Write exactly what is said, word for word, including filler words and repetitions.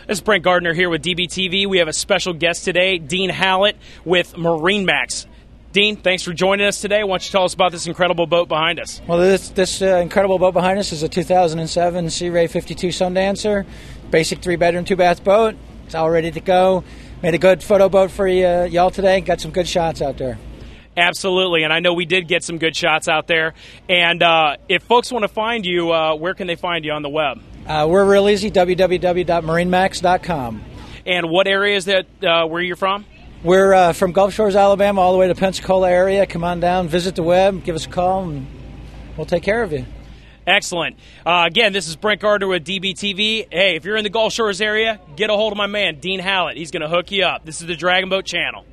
This is Brent Gardner here with D B T V. We have a special guest today, Dean Hallett with MarineMax. Dean, thanks for joining us today. Why don't you tell us about this incredible boat behind us? Well, this, this uh, incredible boat behind us is a two thousand seven Sea Ray fifty-two Sundancer. Basic three-bedroom, two-bath boat. It's all ready to go. Made a good photo boat for you, uh, y'all today. Got some good shots out there. Absolutely, and I know we did get some good shots out there. And uh, if folks want to find you, uh, where can they find you on the web? Uh, we're real easy, w w w dot marine max dot com. And what area is that uh, where you're from? We're uh, from Gulf Shores, Alabama, all the way to Pensacola area. Come on down, visit the web, give us a call, and we'll take care of you. Excellent. Uh, again, this is Brent Gardner with D B T V. Hey, if you're in the Gulf Shores area, get a hold of my man, Dean Hallett. He's going to hook you up. This is the Dragon Boat Channel.